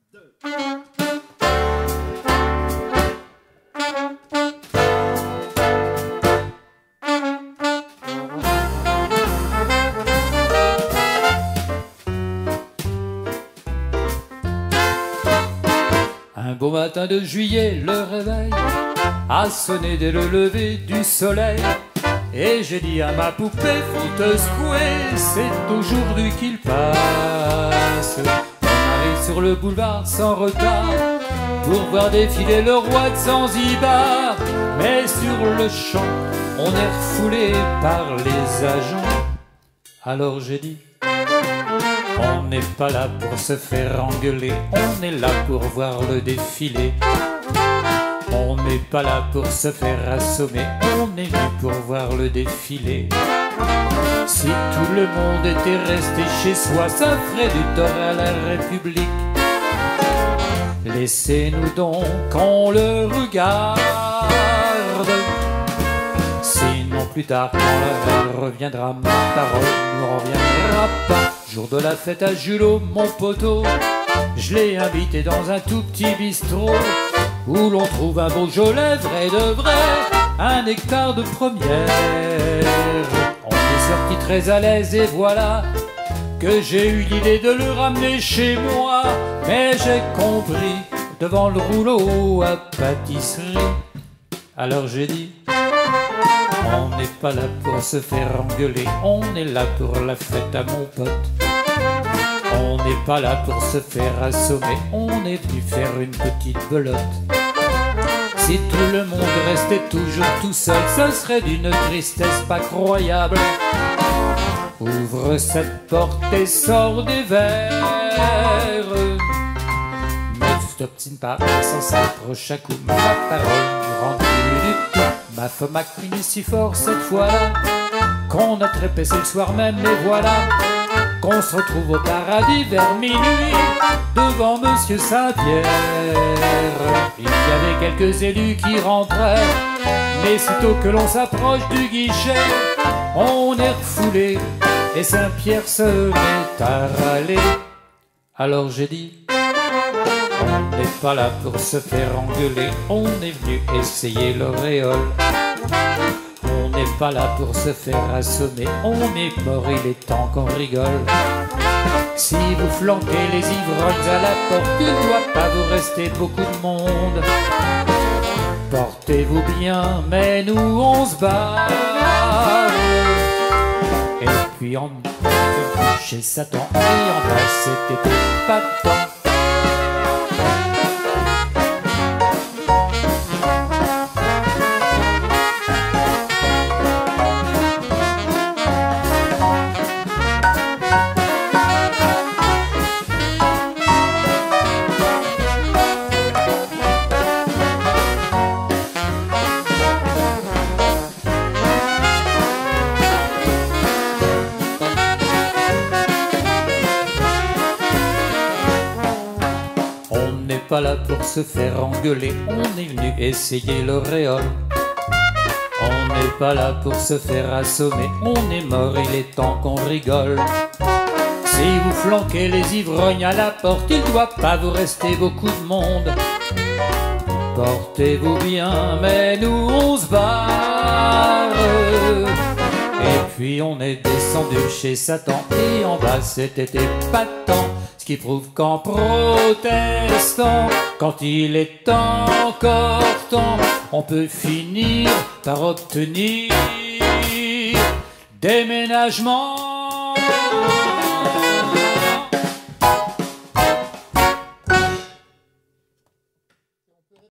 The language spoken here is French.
Un beau matin de juillet, le réveil a sonné dès le lever du soleil. Et j'ai dit à ma poupée, faut te secouer, c'est aujourd'hui qu'il passe. On arrive sur le boulevard sans retard pour voir défiler le roi de Zanzibar. Mais sur le champ, on est refoulé par les agents. Alors j'ai dit, on n'est pas là pour se faire engueuler, on est là pour voir le défilé. On n'est pas là pour se faire assommer, on est venu pour voir le défilé. Si tout le monde était resté chez soi, ça ferait du tort à la République. Laissez-nous donc qu'on le regarde, sinon plus tard quand la reine reviendra, ma parole ne reviendra pas. Jour de la fête à Julot, mon poteau, je l'ai invité dans un tout petit bistrot où l'on trouve un Beaujolais vrai de vrai, un nectar de première. On est sorti très à l'aise et voilà que j'ai eu l'idée de le ramener chez moi. Mais j'ai compris devant le rouleau à pâtisserie. Alors j'ai dit, on n'est pas là pour se faire engueuler, on est là pour la fête à mon pote. On n'est pas là pour se faire assommer, on est venu faire une petite belote. Si tout le monde restait toujours tout seul, ce serait d'une tristesse pas croyable. Ouvre cette porte et sors des verres. Mais t'obstines pas, sans s'approche à coup, ma parole ne rend plus du tout. Ma femme a crié si fort cette fois-là qu'on a trépassé le soir même, et voilà qu'on se retrouve au paradis vers minuit devant Monsieur Saint-Pierre. Il y avait quelques élus qui rentraient, mais sitôt que l'on s'approche du guichet, on est refoulé et Saint-Pierre se met à râler. Alors j'ai dit, on n'est pas là pour se faire engueuler, on est venu essayer l'auréole. On n'est pas là pour se faire assommer, on est mort, il est temps qu'on rigole. Si vous flanquez les ivrognes à la porte, il ne doit pas vous rester beaucoup de monde. Portez-vous bien, mais nous on se barre. Et puis on chez Satan, et en bas c'était pas tant. On n'est pas là pour se faire engueuler, on est venu essayer l'auréole. On n'est pas là pour se faire assommer, on est mort, il est temps qu'on rigole. Si vous flanquez les ivrognes à la porte, il ne doit pas vous rester beaucoup de monde. Portez-vous bien, mais nous on se barre. Et puis on est descendu chez Satan, et en bas c'était épatant. Ce qui prouve qu'en protestant, quand il est encore temps, on peut finir par obtenir déménagement.